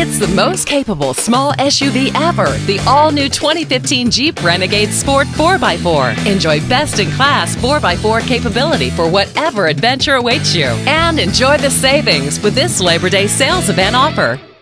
It's the most capable small SUV ever, the all-new 2015 Jeep Renegade Sport 4x4. Enjoy best-in-class 4x4 capability for whatever adventure awaits you. And enjoy the savings with this Labor Day sales event offer.